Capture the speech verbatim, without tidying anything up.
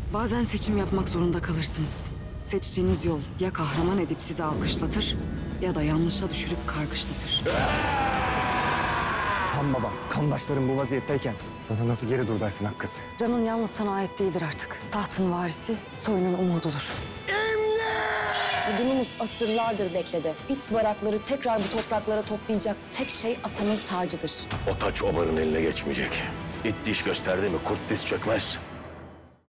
Bazen seçim yapmak zorunda kalırsınız. Seçtiğiniz yol ya kahraman edip sizi alkışlatır ya da yanlışa düşürüp kargışlatır. Han babam, kandaşlarım bu vaziyetteyken bana nasıl geri dur dersin Hakkız? Canın yalnız sana ait değildir artık. Tahtın varisi soyunun umududur. Budunumuz asırlardır bekledi. İt barakları tekrar bu topraklara toplayacak tek şey atamın tacıdır. O taç obarın eline geçmeyecek. İt diş gösterdi mi kurt diz çökmez.